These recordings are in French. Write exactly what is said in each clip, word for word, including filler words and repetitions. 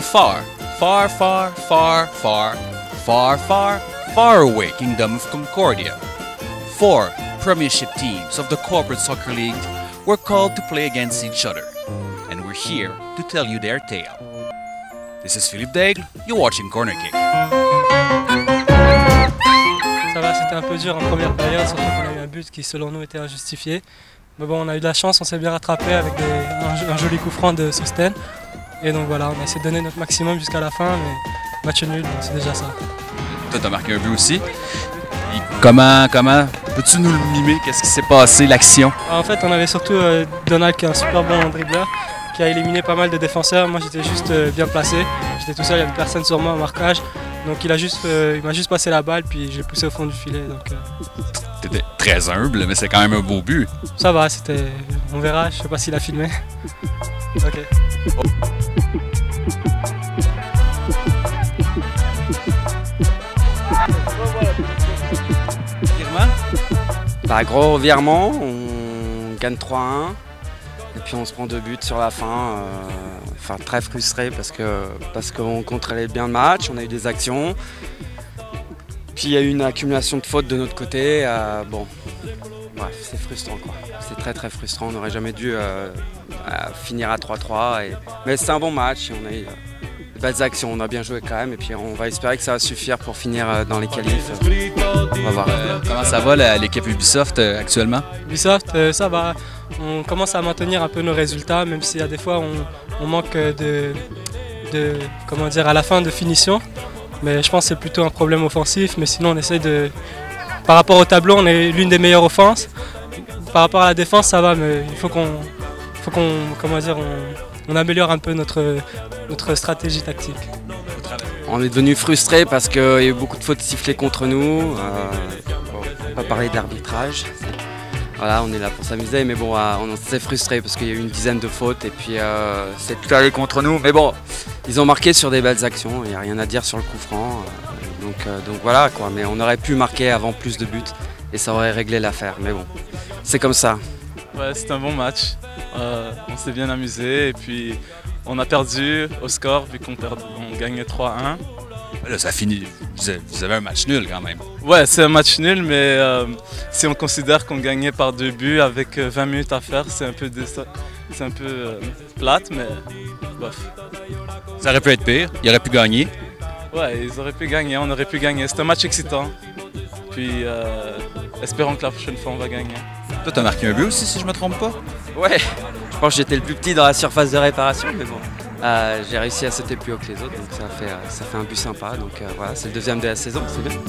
far, far, far, far, far, far, far, far away kingdom of Concordia, four premiership teams of the Corporate Soccer League were called to play against each other, and we're here to tell you their tale. This is Philippe Daigle, you're watching Corner Kick. Ça va, c'était un peu dur en première période, surtout qu'on a eu un but qui selon nous était injustifié. Mais bon, on a eu de la chance, on s'est bien rattrapé avec des, un, un joli coup franc de Sosten. Et donc voilà, on a essayé de donner notre maximum jusqu'à la fin, mais match nul, c'est déjà ça. Toi, t'as marqué un but aussi. Et comment, comment, peux-tu nous le mimer? Qu'est-ce qui s'est passé, l'action? En fait, on avait surtout euh, Donald qui est un super bon dribbleur, qui a éliminé pas mal de défenseurs. Moi, j'étais juste euh, bien placé. J'étais tout seul, il y avait personne sur moi au marquage. Donc il a juste, euh, il m'a juste passé la balle, puis j'ai poussé au fond du filet. Donc, euh... T'étais très humble, mais c'est quand même un beau but. Ça va, c'était, on verra. Je sais pas s'il a filmé. Ok. Oh. Bah, gros revirement, on gagne trois un et puis on se prend deux buts sur la fin. Euh, enfin très frustré parce que parce qu'on contrôlait bien le match, on a eu des actions. Puis il y a eu une accumulation de fautes de notre côté. Euh, bon, bref, c'est frustrant quoi. C'est très très frustrant. On n'aurait jamais dû euh, finir à trois trois. Et... Mais c'est un bon match. On a eu, euh, belles actions, on a bien joué quand même et puis on va espérer que ça va suffire pour finir dans les qualifs. On va voir. Euh, comment ça va l'équipe Ubisoft euh, actuellement? Ubisoft, euh, ça va. On commence à maintenir un peu nos résultats, même s'il y a des fois on, on manque de, de, comment dire, à la fin de finition. Mais je pense que c'est plutôt un problème offensif. Mais sinon on essaye de, par rapport au tableau, on est l'une des meilleures offenses. Par rapport à la défense, ça va, mais il faut qu'on, faut qu'on, comment dire, on, on améliore un peu notre, notre stratégie tactique. On est devenu frustré parce qu'il y a eu beaucoup de fautes sifflées contre nous. Euh, bon, on ne va pas parler d'arbitrage. Voilà, on est là pour s'amuser, mais bon, euh, on s'est frustré parce qu'il y a eu une dizaine de fautes et puis euh, c'est tout allé contre nous. Mais bon, ils ont marqué sur des belles actions, il n'y a rien à dire sur le coup franc. Euh, donc, euh, donc voilà quoi, mais on aurait pu marquer avant plus de buts et ça aurait réglé l'affaire. Mais bon, c'est comme ça. Ouais, c'était un bon match. Euh, on s'est bien amusé et puis on a perdu au score vu qu'on on gagnait trois un. Là, ça finit. Vous avez un match nul quand même. Ouais, c'est un match nul, mais euh, si on considère qu'on gagnait par deux buts avec vingt minutes à faire, c'est un peu, c'est un peu euh, plate, mais bof. Ça aurait pu être pire, il aurait pu gagner. Ouais, ils auraient pu gagner, on aurait pu gagner. C'est un match excitant. Puis euh, espérons que la prochaine fois on va gagner. Toi, t'as marqué un but aussi, si je me trompe pas? Ouais, je pense que j'étais le plus petit dans la surface de réparation, mais bon. Euh, j'ai réussi à sauter plus haut que les autres, donc ça fait, euh, ça fait un but sympa. Donc euh, voilà, c'est le deuxième de la saison, c'est bien.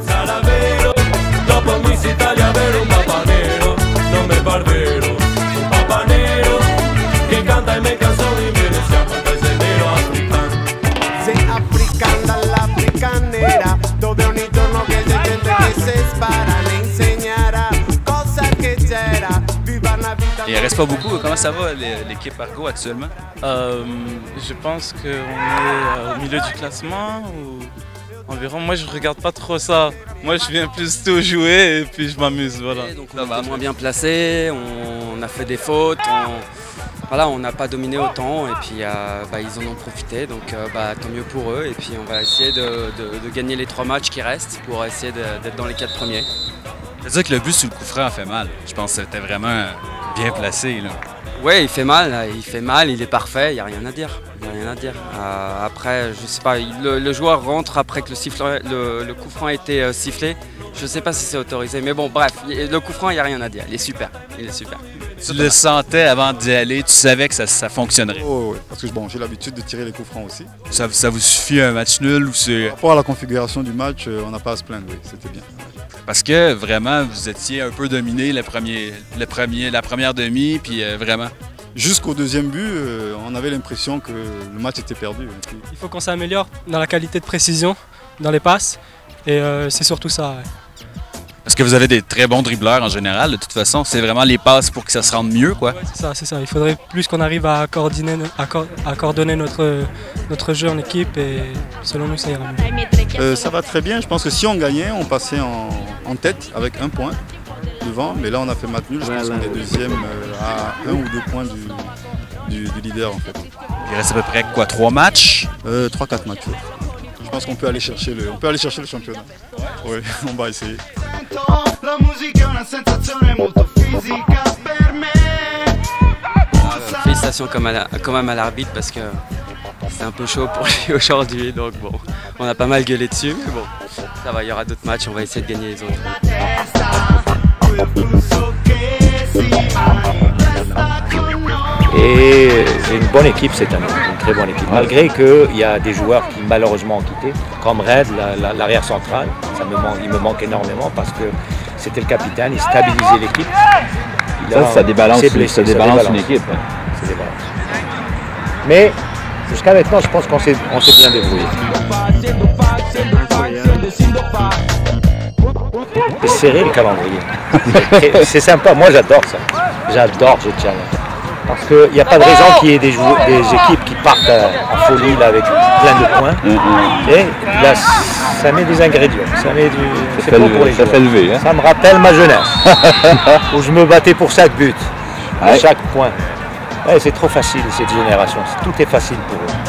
Et il reste pas beaucoup. Comment ça va l'équipe Argo actuellement? Euh, je pense qu'on est au milieu du classement ou environ. Moi je regarde pas trop ça. Moi je viens plus tôt jouer et puis je m'amuse. Voilà. Donc on est moins bien placé, on a fait des fautes, on voilà, on n'a pas dominé autant et puis euh, bah, ils en ont profité. Donc euh, bah, tant mieux pour eux et puis on va essayer de, de, de gagner les trois matchs qui restent pour essayer d'être dans les quatre premiers. C'est-à-dire que le but sur le coup franc a fait mal. Je pense que c'était vraiment bien placé. Là. Ouais, il fait mal, il fait mal, il est parfait, il n'y a rien à dire. Il y a rien à dire. Euh, après, je sais pas, le, le joueur rentre après que le, sifflet, le, le coup franc a été euh, sifflé. Je ne sais pas si c'est autorisé, mais bon, bref, le coup franc, il n'y a rien à dire. Il est super, il est super. Tu le sentais avant d'y aller, tu savais que ça, ça fonctionnerait. Oh, oui, parce que bon, j'ai l'habitude de tirer les coups francs aussi. Ça, ça vous suffit un match nul ou c'est... Par rapport à la configuration du match, on n'a pas à se plaindre, oui, c'était bien. Parce que vraiment, vous étiez un peu dominé le premier, le premier, la première demi, puis euh, vraiment. Jusqu'au deuxième but, euh, on avait l'impression que le match était perdu. Il faut qu'on s'améliore dans la qualité de précision, dans les passes, et euh, c'est surtout ça. Ouais. Parce que vous avez des très bons dribbleurs en général, de toute façon, c'est vraiment les passes pour que ça se rende mieux, quoi. Ouais, c'est ça, c'est ça. Il faudrait plus qu'on arrive à coordonner, à, co à coordonner notre, notre jeu en équipe et selon nous, ça ira mieux. Euh, ça va très bien. Je pense que si on gagnait, on passait en, en tête avec un point devant. Mais là, on a fait match nul. Je pense qu'on est deuxième à un ou deux points du, du, du leader, en fait. Il reste à peu près quoi, trois matchs? Euh, trois quatre matchs. Je pense qu'on peut aller chercher le, on peut aller chercher le championnat. Oui, on va essayer. Euh, félicitations quand même, quand même à l'arbitre parce que c'est un peu chaud pour lui aujourd'hui. Donc bon, on a pas mal gueulé dessus, mais bon, ça va, il y aura d'autres matchs, on va essayer de gagner les autres. Et c'est une bonne équipe cette année, une très bonne équipe. Malgré qu'il y a des joueurs qui malheureusement ont quitté, comme Red, l'arrière central, ça me manque, il me manque énormément parce que c'était le capitaine, il stabilisait l'équipe. Ça, ça débalance, blessé, ça débalance, ça débalance une équipe. Ouais. Ça débalance. Mais jusqu'à maintenant, je pense qu'on s'est bien débrouillé. C'est serré le calendrier. C'est sympa, moi j'adore ça. J'adore ce challenge. Parce qu'il n'y a pas de raison qu'il y ait des, joueurs, des équipes qui partent en folie là, avec plein de points. Mm-hmm. Et là, ça met des ingrédients. Ça met du. C'est bon pour les ça fait lever. Hein? Ça me rappelle ma jeunesse. Où je me battais pour chaque but, pour ouais. chaque point. Ouais, c'est trop facile cette génération. Tout est facile pour eux.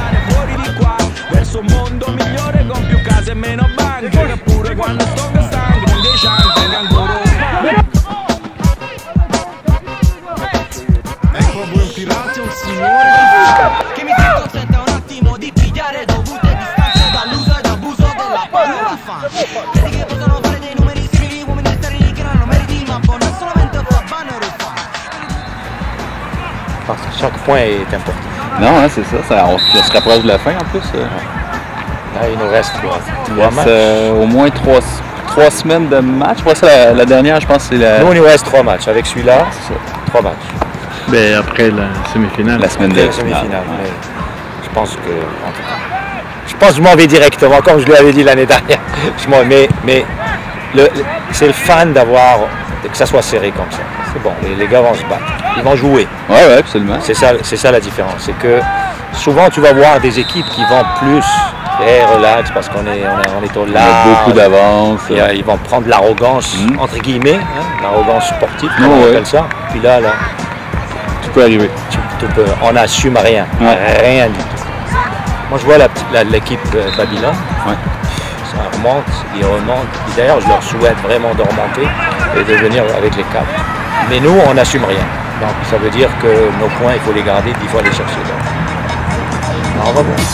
Parce que chaque point est important. Non, hein, c'est ça, ça on, on se rapproche de la fin en plus. Euh. Là, il nous reste quoi, trois matchs. Euh, au moins trois, trois semaines de match. Après ça, la, la dernière, je pense, c'est la. Nous, il nous reste trois matchs. Avec celui-là, trois matchs. Ben, après la semi-finale. La semaine après de la semi-finale. Mais je pense que. En tout cas, je pense que je m'en vais directement, comme je lui avais dit l'année dernière. Je m'en mais mais le, c'est le fan d'avoir que ça soit serré comme ça. C'est bon, les, les gars vont se battre. Ils vont jouer. Oui, ouais, absolument. C'est ça, c'est ça la différence. C'est que souvent tu vas voir des équipes qui vont plus hey, relax parce qu'on est, on est, on est au large. Il y a beaucoup d'avance. Ouais. Ils vont prendre l'arrogance, mmh. entre guillemets, hein, l'arrogance sportive, comme oh, on appelle ouais. ça. Puis là, là, tout peut arriver. Tu, tu peux, on n'assume rien, ouais. rien du tout. Moi, je vois l'équipe euh, Babylone. Ouais. Ça remonte, ils remontent. D'ailleurs, je leur souhaite vraiment de remonter et de venir avec les quatre. Mais nous, on n'assume rien. Donc, ça veut dire que nos points, il faut les garder, puis il faut aller chercher. Alors, on va voir.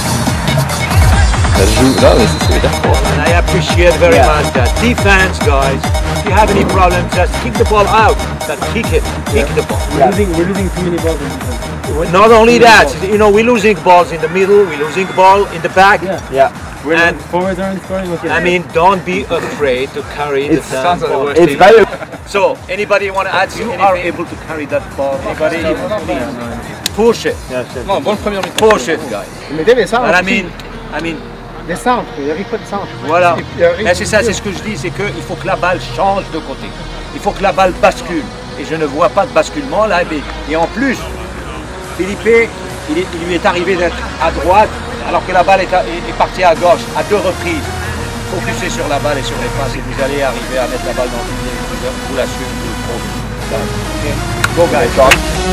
Ça joue là, mais c'est d'accord. And I appreciate very yeah. much that. Defense, guys. If you have any problems, just kick the ball out. Just kick it. Kick yeah. the ball. We're, yeah. losing, we're losing too many balls in defense. Not only that, you know, we're losing balls in the middle, we're losing ball in the back. Yeah. yeah. We're and forwards aren't scoring. Okay. I mean, don't be afraid to carry it's, the ball. It's very. So, anybody want to add? You anything? Are able to carry that ball. Anybody? Please. Push it. Yeah, non, bonne première mi-temps. Push it, guys. Mettez les centres. I mean, I mean. Des centres. Il n'y a pas de centre. Voilà. C'est ça, c'est ce que je dis, c'est qu'il faut que la balle change de côté. Il faut que la balle bascule. Et je ne vois pas de basculement là. Et en plus, Philippe, il, est, il lui est arrivé d'être à droite, alors que la balle est, à, est partie à gauche à deux reprises. Focussez sur la balle et sur les passes et vous allez arriver à mettre la balle dans le pied. Vous la suivez trop. Okay. Go guys.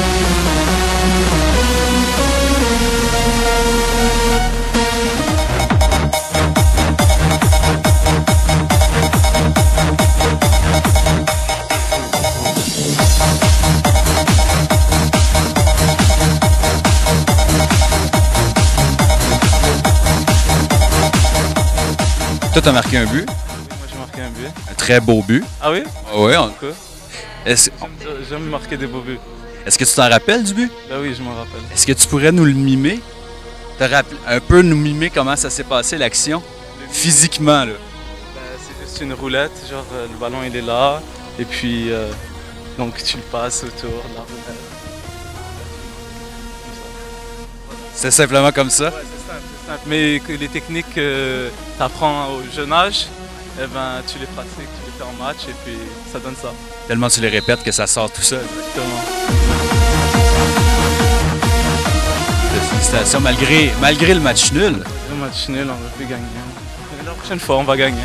Toi, tu as marqué un but. Oui, moi j'ai marqué un but. Un très beau but. Ah oui? Ah oui. On... Est-ce... J'aime marquer des beaux buts. Est-ce que tu t'en rappelles du but? Ben oui, je m'en rappelle. Est-ce que tu pourrais nous le mimer? Te rappel... Un peu nous mimer comment ça s'est passé l'action? Physiquement, là. Ben, c'est juste une roulette, genre euh, le ballon il est là, et puis euh, donc tu le passes autour de la roulette. C'est simplement comme ça? Ouais, c'est simple, c'est simple. Mais que les techniques que euh, tu apprends au jeune âge, eh ben, tu les pratiques, tu les fais en match et puis ça donne ça. Tellement tu les répètes que ça sort tout seul. Exactement. Félicitations, malgré, malgré le match nul. Le match nul, on va plus gagner. La prochaine fois, on va gagner.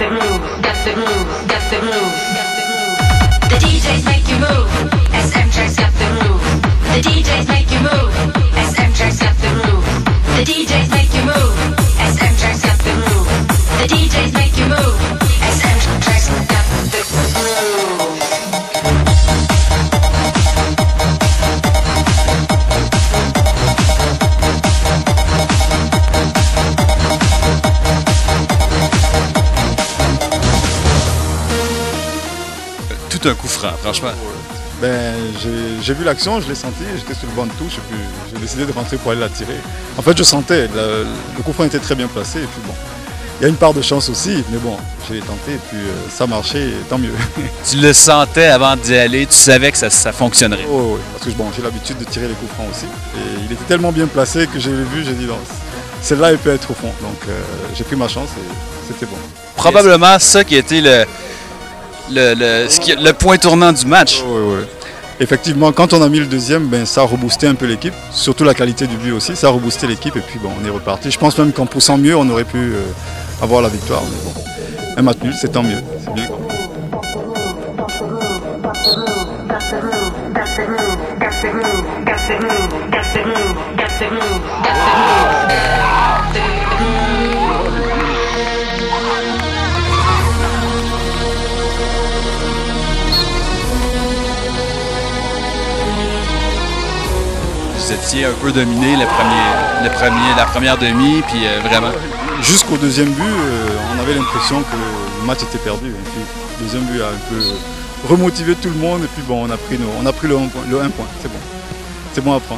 the groove, got the groove, got the groove, got the groove. The D Js make you move, S M tracks got the groove. The D Js make you move, S M tracks got the groove. The D Js make you move, S M tracks got the groove. The D Js make you move, S M tracks got the groove. Tout un coup franc, franchement. Ben, j'ai vu l'action, je l'ai senti, j'étais sur le banc de touche et puis j'ai décidé de rentrer pour aller la tirer. En fait, je sentais, le, le coup franc était très bien placé et puis bon, il y a une part de chance aussi, mais bon, j'ai tenté et puis euh, ça marchait, et tant mieux. Tu le sentais avant d'y aller, tu savais que ça, ça fonctionnerait. Oh, oui, parce que bon, j'ai l'habitude de tirer les coups francs aussi et il était tellement bien placé que j'ai vu, j'ai dit non, celle-là elle peut être au fond, donc euh, j'ai pris ma chance et c'était bon. Probablement ça qui a été le... Le, le, ce qui, le point tournant du match. Oui, oui. Effectivement, quand on a mis le deuxième, ben, ça a reboosté un peu l'équipe, surtout la qualité du but aussi, ça a reboosté l'équipe et puis bon, on est reparti. Je pense même qu'en poussant mieux, on aurait pu euh, avoir la victoire. Mais bon, un match nul, c'est tant mieux. C'est bien. Vous étiez un peu dominé le premier, le premier, la première demi, puis euh, vraiment. Jusqu'au deuxième but, euh, on avait l'impression que le match était perdu. Et puis, le deuxième but a un peu remotivé tout le monde. Et puis bon, on a pris, nos, on a pris le, le un point. C'est bon. C'est bon à prendre.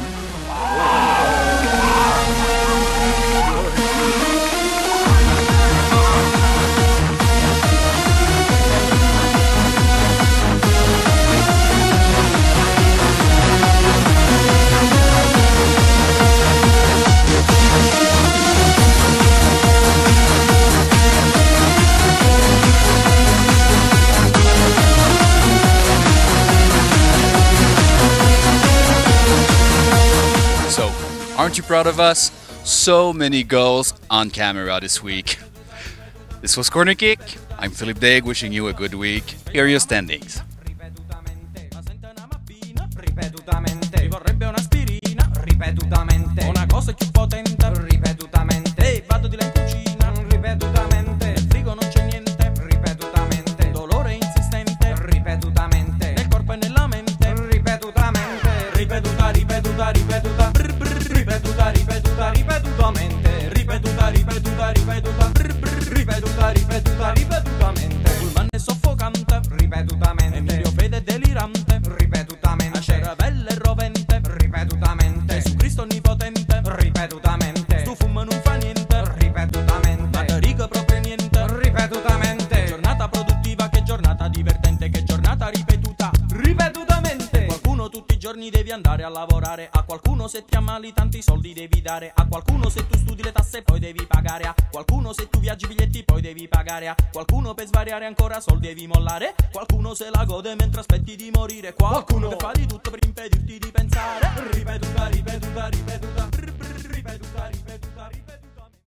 Aren't you proud of us? So many goals on camera this week. This was Corner Kick. I'm Philip Daig, wishing you a good week. Here are your standings. Ripetutamente, vorrebbe un'aspirina, ripetutamente, una cosa più potente, ripetutamente, vado di là in cucina, ripetutamente, nel frigo non c'è niente, ripetutamente, dolore insistente, ripetutamente, nel corpo e nella mente, ripetutamente, ripetuta, ripetuta, ripetuta, brr, brr, ripetuta, ripetuta, ripetutamente, ripetuta, ripetuta, ripetuta, brr, brr, ripetuta, ripetuta, ripetutamente, pullman è soffocante, ripetutamente, Emilio Fede è delirante, ripetutamente, cervello è rovente, ripetutamente, Gesù Cristo onnipotente, ripetutamente, stu fumo non fa niente, ripetutamente, Madarico proprio niente, ripetutamente, giornata produttiva, che giornata divertente, che giornata ripetuta, ripetutamente, qualcuno tutti i giorni devi andare a lavorare, a qualcuno se ti ammali tanti soldi devi dare, a qualcuno se tu studi le tasse poi devi pagare, a qualcuno se tu viaggi biglietti poi devi pagare, a qualcuno per svariare ancora soldi devi mollare, qualcuno se la gode mentre aspetti di morire, qualcuno che fa di tutto per impedirti di pensare, ripetuta, ripetuta, ripetuta, ripetuta, ripetuta, ripetuta.